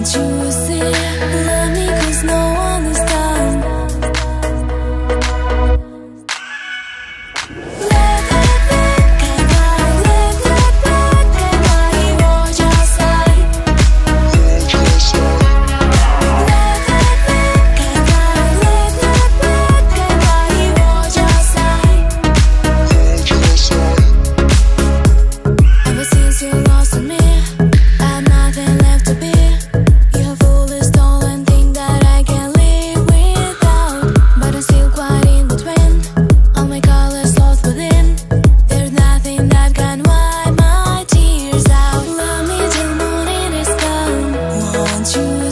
you see, love me 'cause no one is done. Ever since you lost me, I have nothing left to be. You're foolish, stolen, think that I can live without. But I'm still quite in between. All my colors lost within. There's nothing that can wipe my tears out. Love me till morning is come. Won't you?